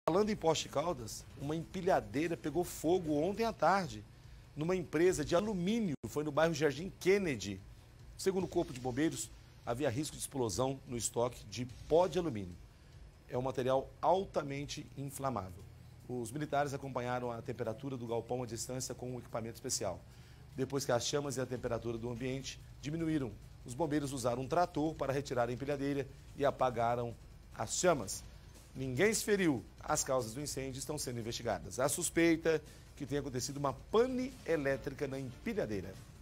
Falando em Poços de Caldas, uma empilhadeira pegou fogo ontem à tarde numa empresa de alumínio, foi no bairro Jardim Kennedy. Segundo o Corpo de Bombeiros, havia risco de explosão no estoque de pó de alumínio. É um material altamente inflamável. Os militares acompanharam a temperatura do galpão à distância com um equipamento especial. Depois que as chamas e a temperatura do ambiente diminuíram, os bombeiros usaram um trator para retirar a empilhadeira e apagaram as chamas. Ninguém se feriu. As causas do incêndio estão sendo investigadas. A suspeita que tenha acontecido uma pane elétrica na empilhadeira.